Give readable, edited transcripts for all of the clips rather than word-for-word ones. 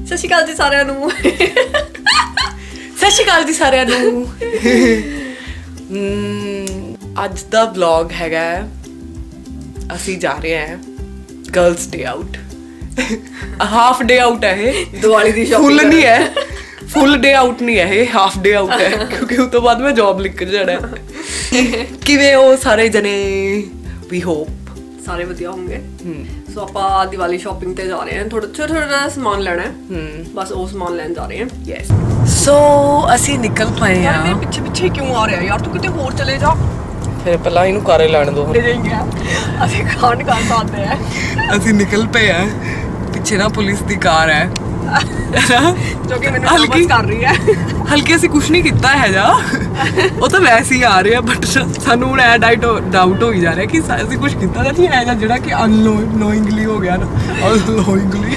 ਸਤਿ ਸ਼੍ਰੀ ਅਕਾਲ ਜੀ ਸਾਰਿਆਂ ਨੂੰ। ਸਤਿ ਸ਼੍ਰੀ ਅਕਾਲ ਜੀ ਸਾਰਿਆਂ ਨੂੰ। ਅੱਜ ਦਾ ਵਲੌਗ ਹੈਗਾ ਅਸੀਂ ਜਾ ਰਹੇ ਹਾਂ girls day out. Half day out ਹੈ ਇਹ, ਦੀਵਾਲੀ ਦੀ ਸ਼ਾਪਿੰਗ ਫੁੱਲ ਨਹੀਂ ਹੈ, ਫੁੱਲ ਡੇ ਆਊਟ ਨਹੀਂ ਹੈ ਇਹ, ਹਾਫ ਡੇ ਆਊਟ ਹੈ ਕਿਉਂਕਿ ਉਸ ਤੋਂ ਬਾਅਦ ਮੈਂ ਜੌਬ ਨਿਕਲ ਜਾਣਾ। ਕਿਵੇਂ ਹੋ ਸਾਰੇ ਜਣੇ? ਵੀ ਹੋਪ ਸਾਰੇ ਵਧੀਆ ਹੋਣਗੇ। ਸੋ ਆਪਾਂ ਦੀਵਾਲੀ ਸ਼ਾਪਿੰਗ ਤੇ ਜਾ ਰਹੇ ਹਾਂ, ਥੋੜਾ ਥੋੜਾ ਸਮਾਨ ਲੈਣਾ ਹੈ, ਬਸ ਉਹ ਸਮਾਨ ਲੈਣ ਜਾ ਰਹੇ ਹਾਂ। ਯੈਸ। ਸੋ ਅਸੀਂ ਨਿਕਲ ਪਏ ਆ। ਮੇਰੇ ਪਿੱਛੇ ਪਿੱਛੇ ਕਿਉਂ ਆ ਰਿਹਾ ਯਾਰ? ਤੂੰ ਕਿਤੇ ਹੋਰ ਚਲੇ ਜਾ। ਫਿਰ ਪਹਿਲਾਂ ਇਹਨੂੰ ਕਾਰੇ ਲੈਣ ਦੋ। ਅਸੀਂ ਖਾਣ ਕਰ ਸਕਦੇ ਆ। ਅਸੀਂ ਨਿਕਲ ਪਏ ਆ, ਪਿੱਛੇ ਨਾ ਪੁਲਿਸ ਦੀ ਕਾਰ ਹੈ ਜੋ ਕਿ ਮੈਨੂੰ ਨੋਟਿਸ ਕਰ ਰਹੀ ਹੈ। ਹਲਕੀ ਅਸੀਂ ਕੁਝ ਨਹੀਂ ਕੀਤਾ ਹੈ ਜਾ, ਉਹ ਤਾਂ ਵੈਸੇ ਹੀ ਆ ਰਹੇ ਆ, ਬਟ ਸਾਨੂੰ ਹੁਣ ਇਹ ਡਾਊਟ ਹੋ ਹੀ ਜਾ ਰਿਹਾ ਕਿ ਅਸੀਂ ਕੁਝ ਕੀਤਾ ਤਾਂ ਨਹੀਂ ਹੈ ਜਿਹੜਾ ਕਿ ਅਨਨੋਇੰਗਲੀ ਹੋ ਗਿਆ ਨਾ, ਅਨਨੋਇੰਗਲੀ।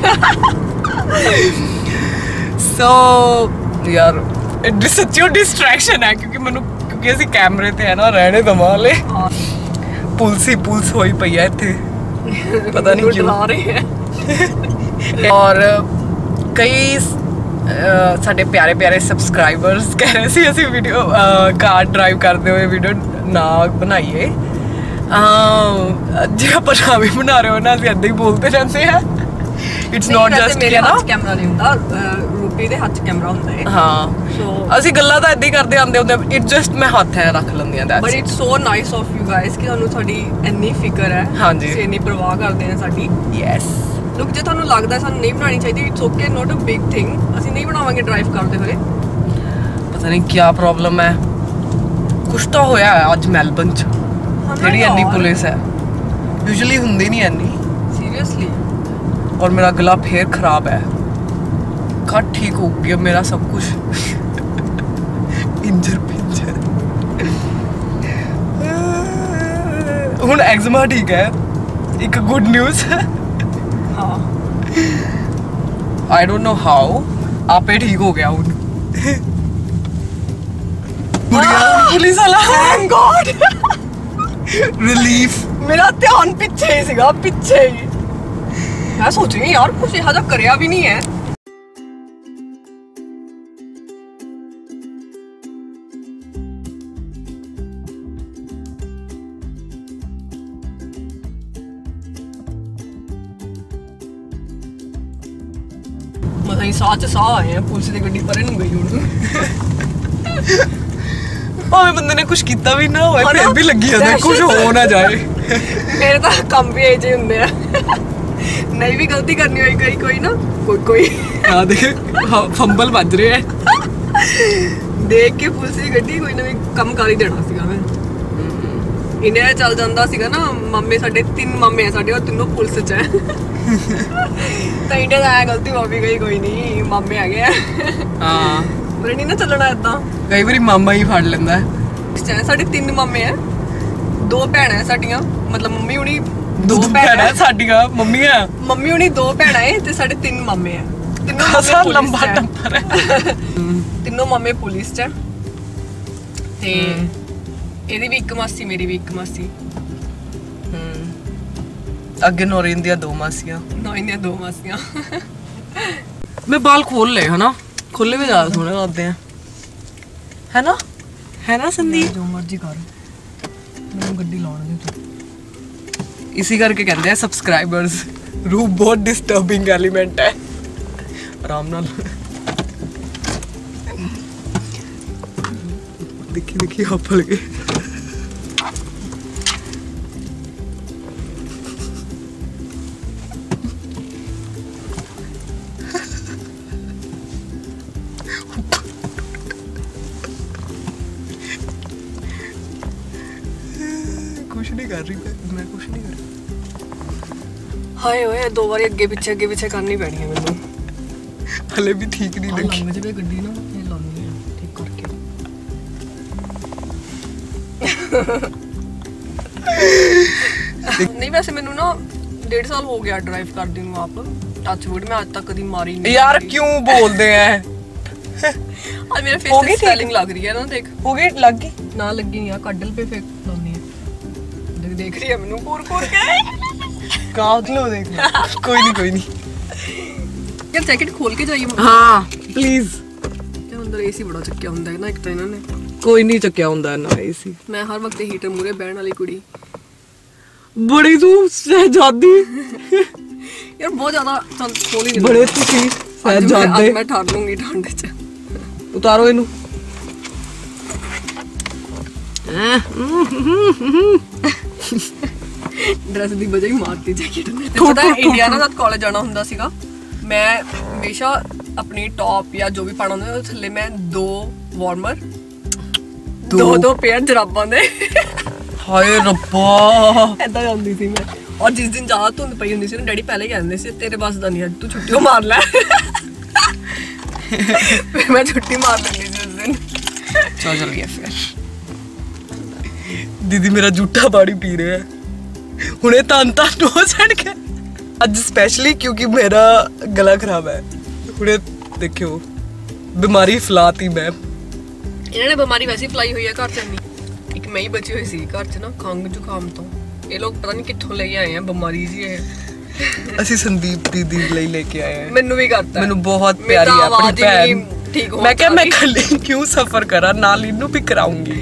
ਸੋ ਯਾਰ ਸੱਚੀ ਡਿਸਟਰੈਕਸ਼ਨ ਹੈ ਕਿਉਂਕਿ ਅਸੀਂ ਕੈਮਰੇ ਤੇ ਹੈ ਨਾ, ਰਹਿਣੇ ਦਵਾਂ ਵਾਲੇ। ਪੁਲਿਸ ਹੋਈ ਪਈ ਹੈ ਇੱਥੇ, ਪਤਾ ਨਹੀਂ ਕਿਉਂ ਆ ਰਹੀ ਹੈ। ਔਰ ਕਈ ਸਾਡੇ ਪਿਆਰੇ ਪਿਆਰੇ ਸਬਸਕ੍ਰਾਈਬਰਸ ਕਹਿ ਰਹੇ ਸੀ ਅਸੀਂ ਵੀਡੀਓ ਕਾਰ ਡਰਾਈਵ ਕਰਦੇ ਹੋਏ ਵੀਡੀਓ ਨਾ ਬਣਾਈਏ। ਜੇ ਆਪਾਂ ਨਾ ਵੀ ਬਣਾ ਰਹੇ ਹੋ ਨਾ, ਅਸੀਂ ਏਦਾਂ ਹੀ ਬੋਲਦੇ ਰਹਿੰਦੇ ਆ। ਇਟਸ ਨਾਟ ਜਸਟ ਮੇਰੇ ਹੱਥ ਕੈਮਰਾ ਨਹੀਂ ਹੁੰਦਾ, ਰੂਪੀ ਦੇ ਹੱਥ ਕੈਮਰਾ ਹੁੰਦਾ ਹੈ। ਹਾਂ, ਅਸੀਂ ਗੱਲਾਂ ਤਾਂ ਏਦਾਂ ਹੀ ਕਰਦੇ ਆਉਂਦੇ ਹੁੰਦੇ, ਇਟ ਜਸਟ ਮੈਂ ਹੱਥ ਹੈ ਰੱਖ ਲੈਂਦੀ ਆ। But it's so nice of you guys ਕਿ ਤੁਹਾਨੂੰ ਸਾਡੀ ਇੰਨੀ ਫਿਕਰ ਹੈ। ਹਾਂਜੀ, ਤੁਸੀਂ ਇੰਨੀ ਪਰਵਾਹ ਕਰਦੇ ਆ ਸਾਡੀ। ਯੈਸ। ਲੁੱਕ, ਜੇ ਤੁਹਾਨੂੰ ਲੱਗਦਾ ਸਾਨੂੰ ਨਹੀਂ ਬਣਾਉਣੀ ਚਾਹੀਦੀ, it's okay, not a big thing. ਅਸੀਂ ਨਹੀਂ ਬਣਾਵਾਂਗੇ ਡਰਾਈਵ ਕਰਦੇ ਹੋਏ। ਪਤਾ ਨਹੀਂ ਕੀ ਪ੍ਰੋਬਲਮ ਹੈ, ਕੁਛ ਤਾਂ ਹੋਇਆ ਹੈ ਅੱਜ ਮੈਲਬਨ ਚ, ਜਿਹੜੀ ਇੰਨੀ ਪੁਲਿਸ ਹੈ। ਯੂਜੂਅਲੀ ਹੁੰਦੀ ਨਹੀਂ ਇੰਨੀ, ਸੀਰੀਅਸਲੀ। ਔਰ ਮੇਰਾ ਗਲਾ ਫੇਰ ਖਰਾਬ ਹੈ। ਕੱਟ ਠੀਕ ਹੋ ਗਿਆ ਮੇਰਾ ਸਭ ਕੁਝ, ਇੰਜਰ ਪਿੰਜਰ। ਹੁਣ ਐਗਜ਼ਮਾ ਠੀਕ ਹੈ, ਇੱਕ ਗੁੱਡ ਨਿਊਜ਼। ਹਾਂ, ਆਈ ਡੋਂਟ ਨੋ ਹਾਊ, ਆਪੇ ਠੀਕ ਹੋ ਗਿਆ ਹੁਣ। ਪੁਲਿਸ ਵਾਲਾ, ਥੈਂਕ ਗॉड, ਰਿਲੀਫ। ਮੇਰਾ ਧਿਆਨ ਪਿੱਛੇ ਹੀ ਸੀਗਾ, ਪਿੱਛੇ ਹੀ। ਮੈਂ ਸੋਚ ਰਹੀ ਯਾਰ ਕੁਝ ਇਹੋ ਜਿਹਾ ਕਰਿਆ ਵੀ ਨਹੀਂ ਹੈ। ਮਸਾਂ ਸਾਹ ਚ ਸਾਹ ਆਏ ਆ, ਪੁਲਿਸ ਦੀ ਗੱਡੀ ਪਰੇ ਨੂੰ ਗਈ ਹੁਣ। ਭਾਵੇਂ ਬੰਦੇ ਨੇ ਕੁਝ ਕੀਤਾ ਵੀ ਨਾ ਹੋਵੇ, ਫਿਰ ਵੀ ਲੱਗੀ ਜਾਂਦਾ ਕੁਝ ਹੋ ਨਾ ਜਾਏ। ਮੇਰੇ ਤਾਂ ਕੰਮ ਵੀ ਇਹ ਜਿਹੇ ਹੁੰਦੇ ਆ, ਨਹੀਂ ਵੀ ਗਲਤੀ ਕਰਨੀ ਹੋਈ ਕੋਈ ਨਾ ਕੋਈ। ਆ ਦੇਖ ਫੰਬਲ ਵੱਜ ਰਿਹਾ ਹੈ, ਦੇਖ ਕੇ ਪੁਲਿਸ ਦੀ ਗੱਡੀ ਕੋਈ ਨਾ ਕੰਮ ਕਰ ਹੀ ਦੇਣਾ ਸੀਗਾ ਮੈਂ। ਇੰਡੀਆ ਚੱਲ ਜਾਂਦਾ ਸੀਗਾ ਨਾ, ਮਾਮੇ ਸਾਡੇ 3 ਮਾਮੇ ਆ ਸਾਡੇ, ਉਹ ਤਿੰਨੋਂ ਪੁਲਿਸ ਚ ਹੈ। ਤਾਂ ਇੰਡੀਆ ਦਾ ਆਇਆ ਗਲਤੀ ਹੋ ਵੀ ਗਈ, ਕੋਈ ਨਹੀਂ, ਮਾਮੇ ਆ ਗਏ। ਹਾਂ, ਪਰ ਨਹੀਂ ਨਾ ਚੱਲਣਾ ਏਦਾਂ, ਕਈ ਵਾਰੀ ਮਾਮਾ ਹੀ ਫੜ ਲੈਂਦਾ ਹੈ। ਸਾਡੇ 3 ਮਾਮੇ ਆ, 2 ਭੈਣਾਂ ਸਾਡੀਆਂ, ਮਤਲਬ ਮੰਮੀ ਹੁਣੀ 2 ਭੈਣਾਂ ਸਾਡੀਆਂ, ਮੰਮੀ ਹੁਣੀ 2 ਭੈਣਾਂ ਏ ਤੇ ਸਾਡੇ 3 ਮਾਮੇ ਆ। ਖਾਸਾ ਲੰਬਾ ਟੱਬਰ ਹੈ। ਤਿੰਨੋਂ ਮਾਮੇ ਪੁਲਿਸ ਚ, ਤੇ ਇਹਦੀ ਵੀ ਇੱਕ ਮਾਸੀ, ਮੇਰੀ ਵੀ ਇੱਕ ਮਾਸੀ। ਅੱਗੇ ਨੌਰੀਨ ਦੀਆਂ 2 ਮਾਸੀਆਂ, ਨੌਰੀਨ ਦੀਆਂ 2 ਮਾਸੀਆਂ। ਮੈਂ ਬਾਲ ਖੋਲ ਲਏ ਹਨਾ, ਖੋਲੇ ਵੀ ਜ਼ਿਆਦਾ ਸੋਹਣੇ ਲੱਗਦੇ ਆ, ਹੈ ਨਾ ਸੰਦੀਪ? ਜੋ ਮਰਜ਼ੀ ਕਰ, ਮੈਨੂੰ ਗੱਡੀ ਲਾਉਣ ਦੇ। ਇਸੇ ਕਰਕੇ ਕਹਿੰਦੇ ਆ ਸਬਸਕ੍ਰਾਈਬਰਸ ਰੂਪ ਬਹੁਤ ਡਿਸਟਰਬਿੰਗ ਐਲੀਮੈਂਟ ਹੈ। ਆਰਾਮ ਨਾਲ ਦੇਖੀ ਹੱਪਲ ਗਏ। ਕੁਛ ਨਹੀਂ ਕਰ ਰਹੀ ਮੈਂ, ਕੁਛ ਨਹੀਂ ਕਰ ਰਹੀ। ਹਾਏ ਓਏ, 2 ਵਾਰੀ ਅੱਗੇ ਪਿੱਛੇ ਕਰਨੀ ਪੈਣੀ ਹੈ ਮੈਨੂੰ। ਹਲੇ ਵੀ ਠੀਕ ਨਹੀਂ ਲੱਗੀ। ਲੰਘ ਜਵੇ ਗੱਡੀ ਨਾ, ਇਹ ਲਾਉਣੀ ਹੈ ਠੀਕ ਕਰਕੇ। ਨਹੀਂ ਵੈਸੇ ਮੈਨੂੰ ਨਾ 1.5 ਸਾਲ ਹੋ ਗਿਆ ਡਰਾਈਵ ਕਰਦੀ ਨੂੰ ਆਪ। ਟੱਚ ਵੁੱਡ, ਮੈਂ ਅੱਜ ਤੱਕ ਕਦੀ ਮਾਰੀ ਨਹੀਂ ਯਾਰ। ਕਿਉਂ ਬੋਲਦੇ ਆ? ਅੱਜ ਮੇਰੇ ਫੇਸ ਤੇ ਸਵੈਲਿੰਗ ਲੱਗ ਰਹੀ ਹੈ ਨਾ, ਦੇਖ। ਹੋ ਗਈ? ਲੱਗ ਗਈ ਨਾ? ਲੱਗੀ ਨਹੀਂ ਆ, ਕੱਢਲ ਪੇ ਫੇਕ ਲਾਉਣੀ ਹੈ। ਦੇਖ ਰਹੀ ਹੈ ਮੈਨੂੰ ਘੂਰ ਕੇ। ਕਾਟ ਲੋ, ਦੇਖ ਲੋ। ਕੋਈ ਨਹੀਂ ये ਜੇਕਰ ਜੈਕਟ ਖੋਲ ਕੇ ਜਾਈਏ हाँ प्लीज ਤੇ ਅੰਦਰ ਏਸੀ ਬੜਾ ਚੱਕਿਆ ਹੁੰਦਾ ਹੈ ਨਾ ਇੱਕ ਤਾਂ ਇਹਨਾਂ ਨੇ कोई नहीं चक्या हुंदा ना एसी ਮੈਂ ਹਰ ਵਕਤ ਹੀਟਰ ਮੂਰੇ ਬਹਿਣ ਵਾਲੀ ਕੁੜੀ बड़ी तू शहजादी ਯਾਰ ਬਹੁਤ ਜ਼ਿਆਦਾ ਚੱਲ ਖੋਲ ਹੀ ਨਹੀਂ बड़े तुसी शहजादे ਮੈਂ ਠਾਰ ਲੂੰਗੀ ਠੰਡ 'ਚ उतारो इनू ਡਰੈਸ ਦੀ ਵਜ੍ਹਾ ਹੀ ਮਾਰਤੀ ਜੈਕਟ ਨੇ ਤੇ ਪਤਾ ਇੰਡੀਆ ਨਾਲ ਜਦ ਕਾਲਜ ਜਾਣਾ ਹੁੰਦਾ ਸੀਗਾ ਮੈਂ ਹਮੇਸ਼ਾ ਆਪਣੀ ਟੌਪ ਜਾਂ ਜੋ ਵੀ ਪਾਣਾ ਹੁੰਦਾ ਉਹਦੇ ਥੱਲੇ ਮੈਂ 2 ਵਾਰਮਰ ਦੋ ਪੇਅਰ ਜਰਾਬਾਂ ਦੇ हाय रब्बा ਐਦਾਂ ਜਾਂਦੀ ਸੀ ਮੈਂ ਔਰ ਜਿਸ ਦਿਨ ਜ਼ਿਆਦਾ ਧੁੰਦ ਪਈ ਹੁੰਦੀ ਸੀ ਨਾ ਡੈਡੀ ਪਹਿਲੇ ਕਹਿੰਦੇ ਸੀ ਤੇਰੇ ਬਸ ਦਾ ਨਹੀਂ ਅੱਜ ਤੂੰ ਛੁੱਟੀ ਮਾਰ ਲੈ ਮੈਂ ਛੁੱਟੀ ਮਾਰ ਲੈਂਦੀ ਸੀ ਉਸ ਦਿਨ चल गया फिर दीदी मेरा जूठा पानी पी रहे हैं हुणे तन तन हो जाएगा आज स्पेशली क्योंकि मेरा गला खराब है हुणे देखियो बीमारी फैलाती मैं ਇਹਨਾਂ ਨੇ ਬਿਮਾਰੀ ਵੈਸੇ ਫਲਾਈ ਹੋਈ ਹੈ ਘਰ ਚ ਨਹੀਂ ਇੱਕ ਮੈਂ ਹੀ ਬਚੀ ਹੋਈ ਸੀ ਘਰ ਚ ਨਾ ਖੰਗ ਜ਼ੁਕਾਮ ਤੋਂ ਇਹ ਲੋਕ ਪਤਾ ਨਹੀਂ ਕਿੱਥੋਂ ਲੈ ਆਏ ਆ ਬਿਮਾਰੀ ਜੀ ਇਹ ਅਸੀਂ ਸੰਦੀਪ दीदी ਲਈ लेके आए हैं ਮੈਨੂੰ ਵੀ ਕਰਤਾ ਮੈਨੂੰ ਬਹੁਤ ਪਿਆਰੀ ਹੈ ਆਪਣੀ ਭੈਣ ਠੀਕ ਹੋ मैं क्या मैं खाली क्यों सफर करा नाल इनू भी कराऊंगी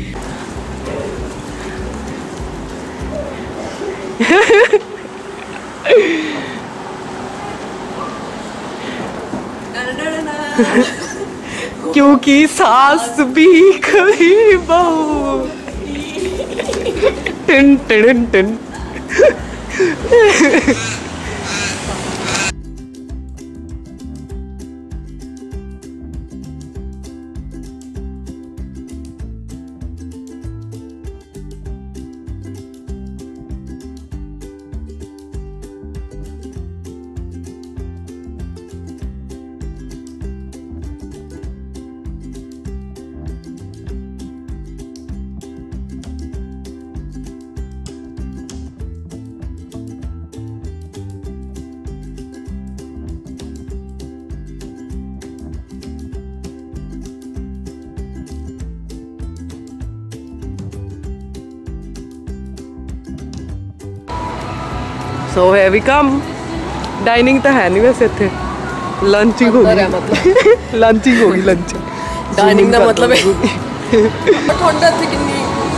क्योंकि सास भी कभी बहू टिन टिन टिन सो है वी कम डाइनिंग तो है नहीं वैसे इतने लंचिंग हो गई लंचिंग हो गई लंच डाइनिंग का मतलब है ठंड ਇੱਥੇ ਕਿੰਨੀ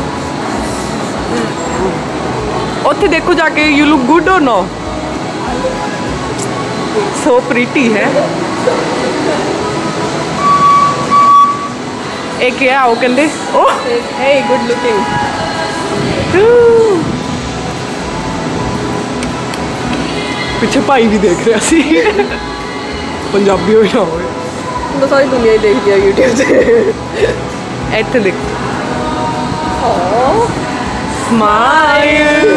ਉੱਥੇ ਦੇਖੋ ਜਾके यू लुक गुड और नो सो प्रीटी है एक क्या वो कहंदे ओ hey good looking ਪਿੱਛੇ ਭਾਈ ਵੀ ਦੇਖ ਰਿਹਾ ਸੀ ਪੰਜਾਬੀ ਹੋ ਨਾ ਹੋਵੇ ਤਾਂ ਸਾਰੀ ਦੁਨੀਆ ਹੀ ਦੇਖਦੀ ਆ YouTube ਤੇ ਇੱਥੇ ਦੇਖ ਸਮਾਈਲ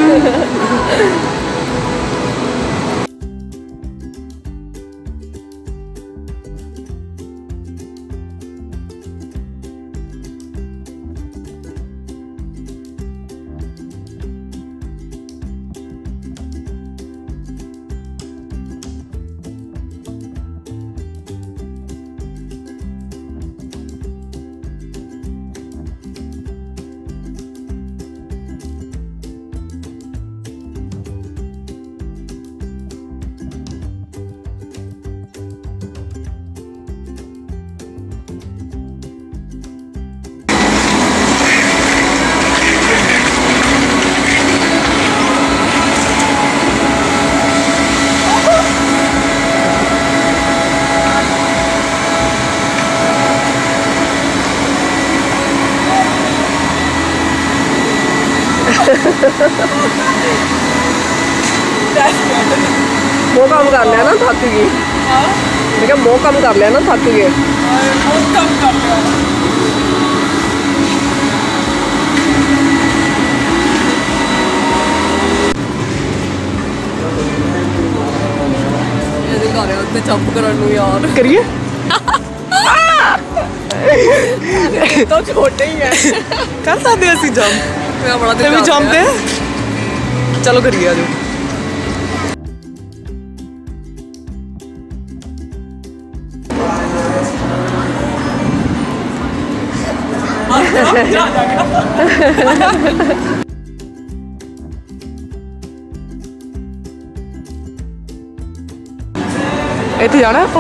ਮੋਹ ਕੰਮ ਕਰ ਲਿਆ ਨਾ ਥੱਕ ਗਈ ਮੈਂ ਕਿਹਾ ਮੋਹ ਕੰਮ ਕਰ ਲਿਆ ਨਾ ਥੱਕ ਗਏ ਇਹਦੇ ਘਰ ਆ ਉੱਤੇ ਜੰਪ ਕਰਨ ਨੂੰ ਯਾਰ करिए ਤਾਂ ਛੋਟੇ ਹੀ ਹੈ कर सकते हैं जंप ਮੈਂ ਬੜਾ ਤੇ ਵੀ ਜੰਪਦੇ ਚਲੋ ਕਰੀਏ ਆਜੋ ਇੱਥੇ ਜਾਣਾ ਆਪਾਂ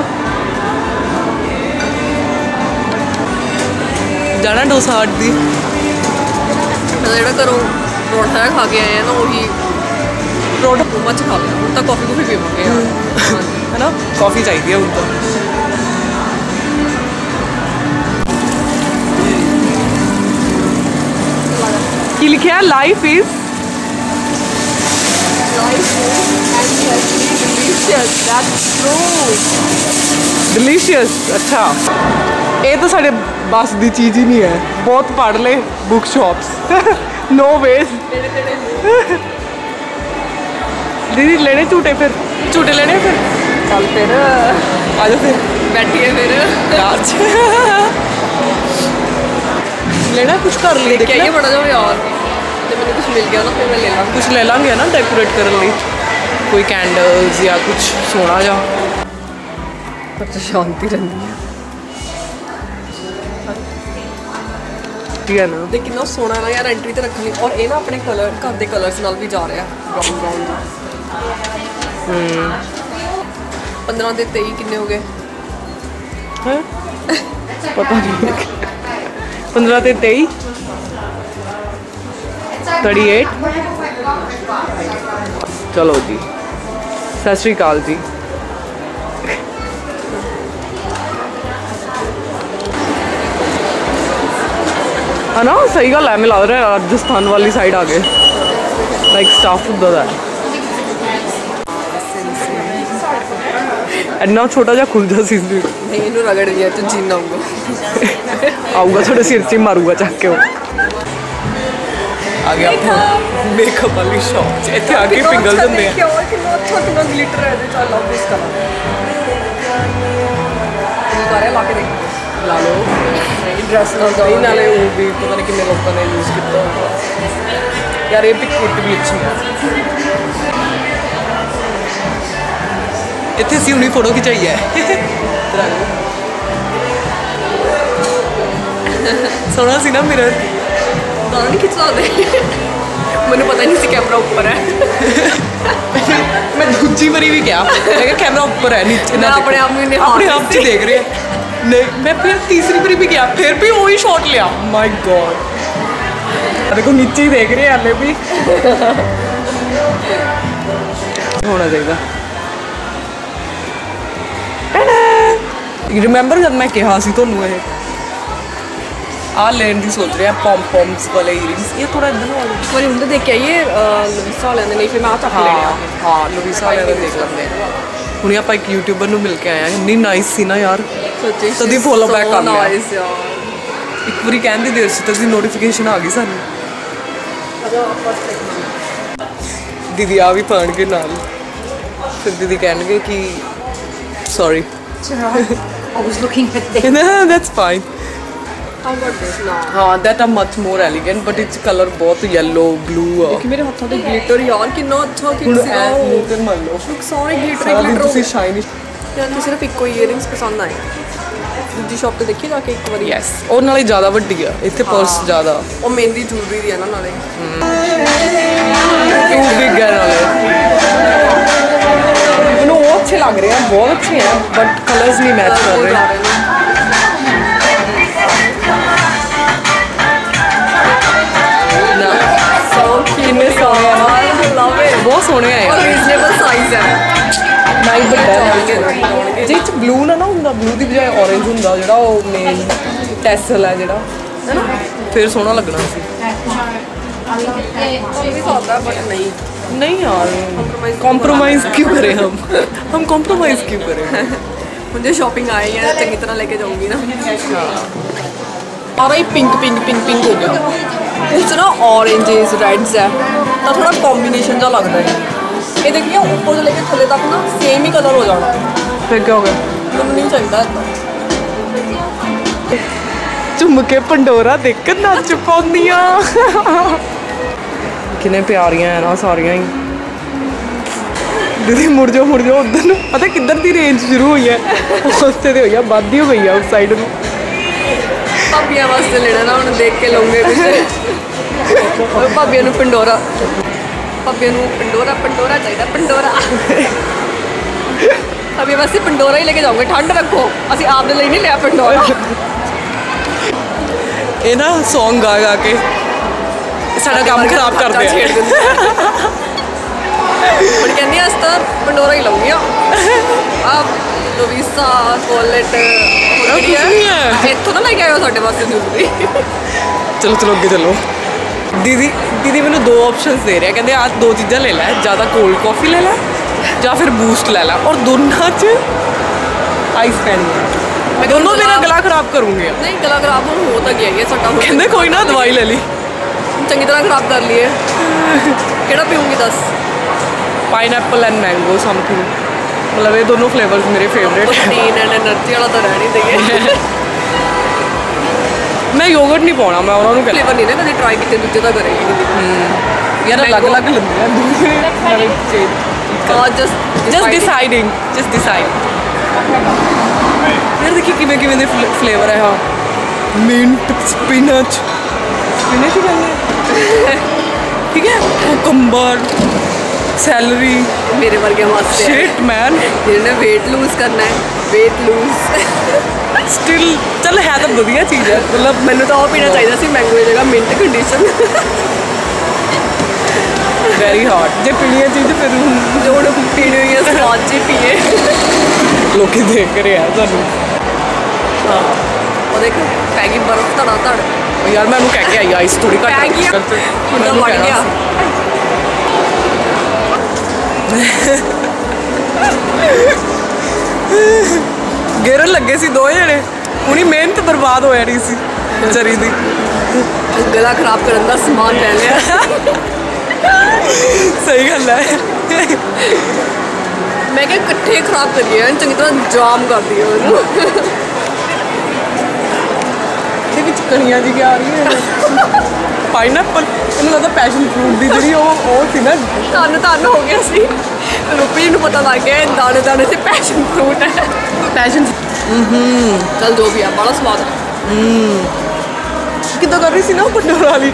ਜਾਣਾ ਡੋਸਾ ਹਟ ਦੀ ਜਿਹੜਾ ਘਰੋਂ ਪਰੌਂਠਾ ਖਾ ਕੇ ਆਏ ਆ ਨਾ ਉਹੀ ਪਰੌਂਠਾ ਮੱਚ ਖਾ ਲਿਆ ਹੁਣ ਤਾਂ ਕਾਫੀ ਕੁਫੀ ਪੀਵਾਂਗੇ ਯਾਰ ਹੈ ਨਾ ਕਾਫੀ ਚਾਹੀਦੀ ਹੈ ਹੁਣ ਤਾਂ ਕੀ ਲਿਖਿਆ ਲਾਈਫ ਇਜ਼ ਡਿਲੀਸ਼ੀਅਸ ਅੱਛਾ ਇਹ ਤਾਂ ਸਾਡੇ ਬਸ ਦੀ ਚੀਜ਼ ਹੀ ਨਹੀਂ ਹੈ ਬਹੁਤ ਪੜ੍ਹ ਲੈ ਬੁੱਕ ਸ਼ਾਪਸ ਨੋ ਵੇਜ਼ दीदी लेने झूठे फिर झूठे लेने फिर चल फिर आ जाओ फिर बैठिए फिर यार लेना कुछ कर ले क्या ये बड़ा जाओ यार जब मैंने कुछ मिल गया ना फिर मैं ले लूँगा कुछ ले लांगे ना डेकोरेट करने लिए कोई कैंडल्स या कुछ सोना जा पर तो शांति रहती है ठीक है ना देख कितना सोना ना यार एंट्री ते रखनी और ये ना अपने कलर घर के कलर्स नाल भी जा रहा है ब्राउन ब्राउन का 15 ਦੇ 23 किन्ने हो गए हैं पता नहीं 15 ਤੇ 23 38 चलो जी सत श्री अकाल जी है ना सही गल है मैं लग रहा है राजस्थान वाली साइड आ गए लाइक स्टाफ उधर है ਇੰਨਾ ਛੋਟਾ ਜਿਹਾ ਖੁੱਲਦਾ ਸੀ ਨਹੀਂ ਇਹਨੂੰ ਰਗੜ ਦਿਆ ਤੇ ਜੀਨਾ ਆਊਗਾ ਤੁਹਾਡੇ ਸਿਰ 'ਚ ਹੀ ਮਾਰੂਗਾ ਚੱਕ ਕੇ ਉਹ ਆ ਗਿਆ ਆਪਾਂ ਮੇਕਅਪ ਵਾਲੀ ਸ਼ੌਪ 'ਚ ਇੱਥੇ ਆ ਕੇ ਪਿੰਗਲ ਜਾਂਦੇ ਆ ਕਿੰਨਾ ਅੱਛਾ ਕਿੰਨਾ ਗਲਿਟਰ ਹੈ ਇਹਦੇ ਚ ਲਵ ਦਿਸ ਕਲਰ ਇਹ ਕਰੇ ਲਾ ਕੇ ਦੇਖ ਲਾ ਲਓ ਇਹ ਡਰੈਸ ਨਾਲ ਜਾਈ ਨਾਲੇ ਉਹ ਵੀ ਪਤਾ ਨਹੀਂ ਕਿੰਨੇ ਲੋਕਾਂ ਨੇ ਯੂਜ਼ ਕੀਤਾ ਹੋਊਗਾ ਯਾਰ ਇਹ ਪਿਕ ਵੀ ਅੱਛੀ ਹੈ ਇੱਥੇ ਸੀ ਹੁਣੀ ਫੋਟੋ ਖਿਚਾਈ ਹੈ ਸੋਹਣਾ ਸੀ ਨਾ ਮਿਰਰ ਦਾਣਾ ਨਹੀਂ ਖਿੱਚਦਾ ਦੇ ਮੈਨੂੰ ਪਤਾ ਨਹੀਂ ਸੀ ਕੈਮਰਾ ਉੱਪਰ ਹੈ ਮੈਂ ਦੂਜੀ ਵਾਰੀ ਵੀ ਗਿਆ ਮੈਂ ਕਿਹਾ ਕੈਮਰਾ ਉੱਪਰ ਹੈ ਨੀਚੇ ਨਾ ਆਪਣੇ ਆਪ ਨੂੰ ਆਪਣੇ ਆਪ 'ਚ ਦੇਖ ਰਿਹਾ ਨਹੀਂ ਮੈਂ ਫਿਰ ਤੀਸਰੀ ਵਾਰੀ ਵੀ ਗਿਆ ਫਿਰ ਵੀ ਉਹੀ ਸ਼ਾਟ ਲਿਆ ਮਾਈ ਗॉड ਦੇਖੋ ਨੀਚੇ ਹੀ ਦੇਖ ਰਹੇ ਹਾਲੇ ਵੀ ਹੋਣਾ ਚਾਹੀਦਾ ਰਿਮੈਂਬਰ ਜਦ ਮੈਂ ਕਿਹਾ ਸੀ ਤੁਹਾਨੂੰ ਇਹ ਆ ਲੈਣ ਦੀ ਸੋਚ ਰਿਹਾ ਪੌਮ-ਪੌਮਸ ਵਾਲੇ ਈਅਰਿੰਗਸ ਇਹ ਥੋੜਾ ਇਦਾਂ ਹੋ ਗਿਆ ਇੱਕ ਵਾਰੀ ਹੁੰਦੇ ਦੇਖ ਕੇ ਆਈਏ ਲਵਿਸਾ ਵਾਲਿਆਂ ਦੇ ਨਹੀਂ ਫਿਰ ਮੈਂ ਆ ਚੱਕ ਲੈਣੇ ਹਾਂ ਲਵਿਸਾ ਵਾਲਿਆਂ ਦਾ ਦੇਖ ਲੈਂਦੇ ਆ ਹੁਣੇ ਆਪਾਂ ਇੱਕ ਯੂਟਿਊਬਰ ਨੂੰ ਮਿਲ ਕੇ ਆਏ ਆ ਇੰਨੀ ਨਾਈਸ ਸੀ ਨਾ ਯਾਰ ਸੱਚੀ ਤਦੀ ਫੋਲੋ ਬੈਕ ਕਰ ਲਿਆ ਨਾਈਸ ਯਾਰ ਇੱਕ ਵਾਰੀ ਕਹਿੰਦੀ ਦੇਰ ਸੀ ਤਦੀ ਨੋਟੀਫਿਕੇਸ਼ਨ ਆ ਗਈ ਸਾਨੂੰ ਦੀਦੀ ਆ ਵੀ ਪਾਣਗੇ ਨਾਲ ਫਿਰ ਦੀਦੀ ਕਹਿਣਗੇ ਕਿ sorry I was looking at this. No, that's fine. How about this now? हाँ, that are much more elegant, but its color बहुत yellow, blue. ਕਿ ਮੇਰੇ ਹੱਥਾਂ ਤੇ ਗਲਿਟਰ ਯਾਰ ਕਿੰਨਾ ਅੱਛਾ ਹੁਣ ਸੀਗਾ ਐ ਉਹ ਗਲਿਟਰ ਮੰਨ ਲਓ ਲੁੱਕ ਸਾਰੇ ਗਲਿਟਰ ਸਾਰਾ ਦਿਨ ਗਲਿਟਰ ਤੁਸੀਂ ਸ਼ਾਈਨੀ ਯਾਰ ਤੁਸੀਂ ਸਿਰਫ ਇੱਕੋ ਈਅਰਿੰਗਸ ਪਸੰਦ ਆਏ ਦੂਜੀ ਸ਼ਾਪ ਤੇ ਦੇਖੀ ਜਾ ਕੇ ਇੱਕ ਵਾਰੀ ਯੈਸ ਉਹ ਨਾਲੇ ਜ਼ਿਆਦਾ ਵੱਡੀ ਆ ਇੱਥੇ ਪਰਸ ਜ਼ਿਆਦਾ ਉਹ ਮਹਿੰਦੀ ਜੁਲਰੀ ਦੀ ਹੈ ਨਾ ਨਾਲੇ ਟੂ ਬਿਗ ਹੈ ਨਾਲੇ ਮੈਨੂੰ ਉਹ ਅੱਛੇ ਲੱਗ ਰਹੇ ਆ ਬਹੁਤ ਅੱਛੇ ਆ ਬਟ ਕਲਰਸ ਨਹੀਂ ਮੈਚ ਕਰ ਰਹੇ ਕਿੰਨੇ ਸੋਹਣੇ ਆ ਨਾ ਬਹੁਤ ਸੋਹਣੇ ਆ ਯਾਰ ਰੀਜ਼ਨੇਬਲ ਸਾਈਜ਼ ਹੈ ਨਾਈ ਵੱਡਾ ਜੇ ਚ ਬਲੂ ਨਾ ਹੁੰਦਾ ਬਲੂ ਦੀ ਬਜਾਏ orange ਹੁੰਦਾ ਜਿਹੜਾ ਉਹ ਮੇਨ ਟੈਸਲ ਹੈ ਜਿਹੜਾ ਹੈ ਨਾ ਫਿਰ ਸੋਹਣਾ ਲੱਗਣਾ ਸੀ ਵੀ ਸੌਦਾ ਬਟ ਨਹੀਂ नहीं यार कॉम्प्रोमाइज क्यों करें हम कॉम्प्रोमाइज क्यों करें मुझे शॉपिंग आई है चंगी तरह लेके जाऊंगी ना और ये पिंक पिंक पिंक पिंक हो गया इस ना ऑरेंजेस रेड्स है तो थोड़ा कॉम्बिनेशन जा लग रहा है ये देखिए ऊपर से लेके थले तक ना सेम ही कलर हो जाना फिर क्या हो गया मैंने नहीं चाहिए झुम के पंडोरा देख के नच पाउंदियां किने प्यारियां है ना सारियां ही दीदी मुड़ जाओ उधर ਨੂੰ ਪਤਾ ਕਿੱਧਰ ਦੀ ਰੇਂਜ ਸ਼ੁਰੂ ਹੋਈ ਹੈ ਉਸਤੇ ਤੇ ਹੋਈ ਆ ਵੱਧ ਹੀ ਹੋ ਗਈ ਆ ਉਸ ਸਾਈਡ ਨੂੰ ਭਾਬੀਆਂ ਵਾਸਤੇ ਲੈਣਾ ਨਾ ਹੁਣ ਦੇਖ ਕੇ ਲਵਾਂਗੇ ਕੁਝ ਭਾਬੀਆਂ ਨੂੰ ਪੰਡੋਰਾ ਚਾਹੀਦਾ ਪੰਡੋਰਾ ਭਾਬੀਆਂ ਵਾਸਤੇ ਪੰਡੋਰਾ ਹੀ ਲੈ ਕੇ ਜਾਓਗੇ, ਠੰਡ ਰੱਖੋ, ਅਸੀਂ ਆਪਦੇ ਲਈ ਨਹੀਂ ਲਿਆ ਪੰਡੋਰਾ। ਇਹ ਨਾ ਸੌਂਗ ਗਾ ਗਾ ਕੇ ਸਾਡਾ ਕੰਮ ਖਰਾਬ ਕਰਦੇ ਆ। ਹੁਣ ਕਹਿੰਦੀ ਆ ਤਾਂ ਪੰਡੋਰਾ ਹੀ ਲਊਗੀ ਆ ਲੋਵੀਸਾ ਕੋਲਟ ਇੱਥੋਂ ਨਾ ਲੈ ਕੇ ਆਇਓ ਸਾਡੇ ਵਾਸਤੇ ਜ਼ਰੂਰੀ। ਚਲੋ ਚਲੋ ਅੱਗੇ ਚਲੋ। ਦੀਦੀ ਮੈਨੂੰ 2 ਆਪਸ਼ਨਸ ਦੇ ਰਿਹਾ, ਕਹਿੰਦੇ ਆਹ 2 ਚੀਜ਼ਾਂ ਲੈ ਲੈ, ਜਾਂ ਤਾਂ ਕੋਲਡ ਕਾਫੀ ਲੈ ਲੈ ਜਾਂ ਫਿਰ ਬੂਸਟ ਲੈ ਲੈ, ਔਰ ਦੋਨਾਂ 'ਚ ਆਈਸ ਪੈਣੀ ਹੈ। ਮੈਂ ਦੋਨੋਂ ਮੇਰਾ ਗਲਾ ਖਰਾਬ ਕਰੂੰਗੇ। ਨਹੀਂ ਗਲਾ ਖਰਾਬ ਹੁਣ ਹੋ ਤਾਂ ਗਿਆ ਇਹ ਸਾਡਾ। ਕਹਿੰਦੇ ਕੋਈ ਨਾ ਦਵਾਈ ਲੈ ਲਈ, ਚੰਗੀ ਤਰ੍ਹਾਂ ਖਰਾਬ ਕਰ ਲਈਏ। ਕਿਹੜਾ ਪੀਉਂਗੀ ਦੱਸ? ਪਾਈਨਐਪਲ ਐਂਡ ਮੈਂਗੋ ਸਮਥਿੰਗ, ਮਤਲਬ ਇਹ ਦੋਨੋਂ ਫਲੇਵਰਸ ਮੇਰੇ ਫੇਵਰੇਟ। ਪ੍ਰੋਟੀਨ ਐਂਡ ਐਨਰਜੀ ਵਾਲਾ ਤਾਂ ਰਹਿ ਨਹੀਂ ਦੇਗੇ। ਮੈਂ ਯੋਗਰਟ ਨਹੀਂ ਪਾਉਣਾ, ਮੈਂ ਉਹਨਾਂ ਨੂੰ ਕਹਿੰਦਾ ਫਲੇਵਰ ਨਹੀਂ ਨਾ ਕਦੇ ਟਰਾਈ ਕੀਤੇ, ਦੂਜੇ ਤਾਂ ਕਰੇਗੀ ਯਾਰ ਅਲੱਗ ਅਲੱਗ ਲੈਂਦੇ ਆ ਦੂਸਰੇ। ਜਸਟ ਡਿਸਾਈਡ ਯਾਰ ਦੇਖੀ ਕਿਵੇਂ ਕਿਵੇਂ ਦੇ ਫਲੇਵਰ ਹੈ। ਹਾਂ ਮਿੰਟ, ਸਪਿਨਚ ਹੀ ਕਹਿੰਦੇ ਠੀਕ ਹੈ, ਕੁਕੰਬਰ, ਸੈਲਰੀ। ਮੇਰੇ ਵਰਗੇ ਵਾਸਤੇ ਸ਼ਿਟ ਮੈਨ ਜਿਹਨੇ weight lose ਕਰਨਾ ਹੈ, weight lose ਸਟਿਲ ਚੱਲ ਹੈ ਤਾਂ ਵਧੀਆ ਚੀਜ਼ ਹੈ। ਮਤਲਬ ਮੈਨੂੰ ਤਾਂ ਉਹ ਪੀਣਾ ਚਾਹੀਦਾ ਸੀ ਮੈਂਗੋ ਦੀ ਜਗ੍ਹਾ ਮਿੰਟ ਕੰਡੀਸ਼ਨ। Very hot. ਜੇ ਪੀਣੀ ਹੈ ਚੀਜ਼ ਫਿਰ ਜੋ ਹੁਣ ਪੀਣੀ ਹੋਈ ਹੈ ਸਵਾਦ ਜੀ ਪੀਏ। ਲੋਕੀ ਦੇਖ ਰਹੇ ਆ ਸਾਨੂੰ। ਹਾਂ ਉਹ ਦੇਖ ਪੈ ਗਈ ਬਰਫ਼ ਧੜਾ ਧੜ। ਯਾਰ ਮੈਂ ਉਹਨੂੰ ਕਹਿ ਕੇ ਆਈ ਆਈਸ ਥੋੜੀ ਘੱਟ ਪੈ ਗਈ ਹੁਣ ਤਾਂ ਬਣ ਗਿਆ। ਗੇਰਨ ਲੱਗੇ ਸੀ 2 ਜਣੇ, ਉਹਨੀ ਮਿਹਨਤ ਬਰਬਾਦ ਹੋ ਜਾਣੀ ਸੀ ਵਿਚਾਰੀ ਦੀ। ਗਲਾ ਖਰਾਬ ਕਰਨ ਦਾ ਸਮਾਨ ਲੈ ਲਿਆ। ਸਹੀ ਗੱਲ ਹੈ। ਮੈਂ ਕਿਹਾ ਇਕੱਠੇ ਖਰਾਬ ਕਰੀਏ, ਚੰਗੀ ਤਰ੍ਹਾਂ ਜਾਮ ਕਰ ਦਈਏ ਉਹਨੂੰ। ਇਹਦੇ ਵਿੱਚ ਕਣੀਆਂ ਜੀ ਆ ਰਹੀ ਹੈ। ਪਾਈਨਐਪਲ, ਇਹਨੂੰ ਲੱਗਦਾ ਪੈਸ਼ਨ ਫਰੂਟ ਦੀ ਜਿਹੜੀ ਉਹ ਸੀ ਨਾ। ਧੰਨ ਹੋ ਗਿਆ ਸੀ। ਰੂਪੀ ਨੂੰ ਪਤਾ ਲੱਗ ਗਿਆ ਦਾਣੇ ਦਾਣੇ ਤੇ ਪੈਸ਼ਨ ਫਰੂਟ ਹੈ। ਪੈਸ਼ਨ ਚਲ ਜੋ ਵੀ ਆ ਬੜਾ ਸਵਾਦ ਹੈ। ਕਿੱਦਾਂ ਕਰ ਰਹੀ ਸੀ ਨਾ ਉਹ ਪੰਡੋਰਾ ਵਾਲੀ।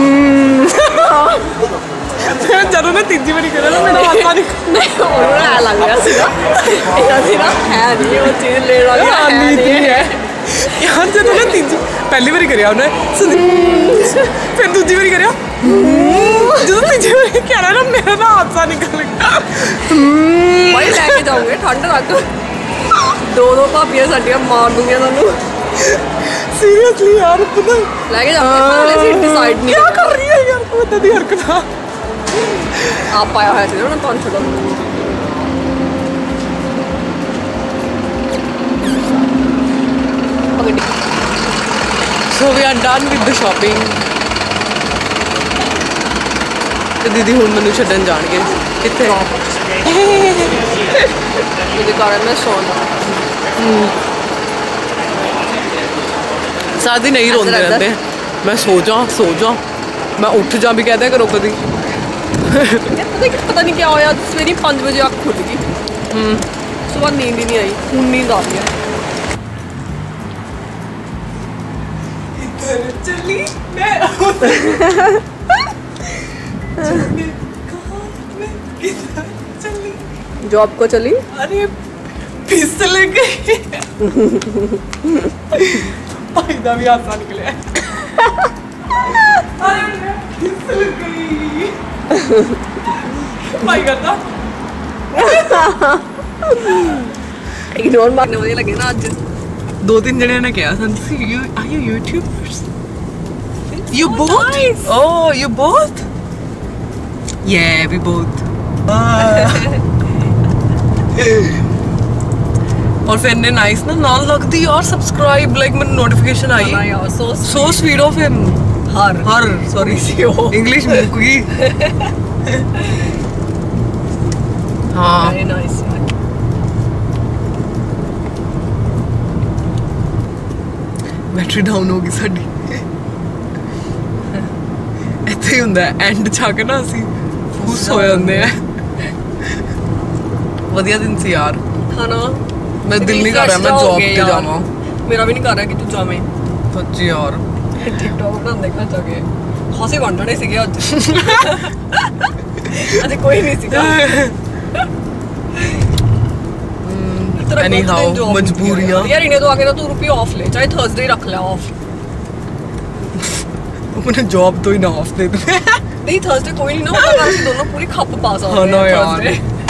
ਫਿਰ ਜਦੋਂ ਮੈਂ ਤੀਜੀ ਵਾਰੀ ਕਰਿਆ ਨਾ ਮੇਰਾ ਹਾਸਾ ਨਹੀਂ ਉਹਨੂੰ ਐ ਲੱਗ ਰਿਹਾ ਸੀਗਾ ਇਹਦਾ ਸੀ ਨਾ ਹੈ ਨਹੀਂ ਉਹ ਚੀਜ਼ ਲੈਣ ਵਾਲੀ ਹੈ ਨਹੀਂ ਹੈ। ਯਾਰ ਜਦੋਂ ਮੈਂ ਪਹਿਲੀ ਵਾਰੀ ਕਰਿਆ ਉਹਨੇ, ਫਿਰ ਦੂਜੀ ਵਾਰੀ ਕਰਿਆ, ਜਦੋਂ ਤੀਜੀ ਵਾਰੀ ਕਹਿਣਾ ਨਾ ਮੇਰਾ ਨਾ ਹਾਸਾ ਨਿਕਲ ਗਿਆ। ਭਾਈ ਲੈ ਕੇ ਜਾਓਗੇ ਠੰਡ ਰੱਖ। 2 ਭਾਬੀਆਂ ਸਾਡੀਆਂ ਮਾਰ ਦੂੰਗੀਆਂ ਤੁਹਾਨੂੰ। ਸੀਰੀਅਸਲੀ ਯਾਰ ਪਤਾ ਲੈ ਕੇ ਜਾਓਗੇ ਅਸੀਂ ਡਿਸਾਈਡ ਨਹੀਂ ਕੀ ਕਰ ਰਹੀ ਹੈ ਯਾਰ ਤੂੰ ਇਦਾਂ ਦੀ ਹਰਕਤਾਂ। ਆਪ ਪਾਇਆ ਹੋਇਆ ਸੀ ਨਾ 500 ਦਾ। So we are done with the shopping. ਤੇ ਦੀਦੀ ਹੁਣ ਮੈਨੂੰ ਛੱਡਣ ਜਾਣਗੇ ਕਿੱਥੇ? ਇਹਦੇ ਕਾਰਨ ਮੈਂ ਸੌਣਾ। ਸਾਰਾ ਦਿਨ ਨਹੀਂ ਰੋਂਦੇ ਰਹਿੰਦੇ। ਮੈਂ ਸੋ ਜਾ ਮੈਂ ਉੱਠ ਜਾ ਵੀ ਕਹਦਿਆ ਕਰੋ ਕਦੀ। ਪਤਾ ਨਹੀਂ ਕੀ ਹੋਇਆ, ਸਵੇਰੇ 5 ਵਜੇ ਅੱਖ ਖੁੱਲ ਗਈ। ਸਵੇਰ ਨੀਂਦ ਹੀ ਨਹੀਂ ਆਈ, ਹੁਣ ਨੀਂਦ ਆ ਰਹੀ ਹੈ। चली मैं जॉब को चली। अरे फिसल गई। भाई दा भी हासा निकले। अरे फिसल गई। भाई करता इग्नोर मारने वाले लगे ना आज। 2-3 जने ने कहा सन are you YouTubers? You both? Nice. Oh, you both? Yeah, we both. और फिर ने नाइस ना लगती और सब्सक्राइब लाइक मैंने नोटिफिकेशन आई। So sweet of him. हर सॉरी इंग्लिश में कोई। हाँ very nice. बैटरी डाउन हो गई साडी। ਇੱਥੇ ਹੀ ਹੁੰਦਾ ਐਂਡ ਚ ਆ ਕੇ ਨਾ ਅਸੀਂ ਫੂਸ ਹੋ ਜਾਂਦੇ ਆ। ਵਧੀਆ ਦਿਨ ਸੀ ਯਾਰ। ਖਾਣਾ ਮੈਂ ਦਿਲ ਨਹੀਂ ਕਰ ਰਿਹਾ ਮੈਂ ਜੌਬ ਤੇ ਜਾਵਾਂ। ਮੇਰਾ ਵੀ ਨਹੀਂ ਕਰ ਰਿਹਾ ਕਿ ਤੂੰ ਜਾਵੇਂ। ਸੱਚੀ ਯਾਰ ਟਿਕਟੌਕ ਬਣਾਉਂਦੇ ਘਰ ਜਾ ਕੇ ਖਾਸੇ ਵੰਡਣੇ ਸੀਗੇ ਅੱਜ। ਅੱਜ ਕੋਈ ਨਹੀਂ ਸੀਗਾ। तेरा गलत Anyhow, दिन job मजबूरियां। में। यार इन्हें तो आके ना तू रुपये ऑफ ले, चाहे थर्सडे रख ले ऑफ। अपने जॉब तो ही ना ऑफ दे दूं। नहीं थर्सडे कोई नहीं ना होता, दोनों पूरी खप पास हाँ ना यार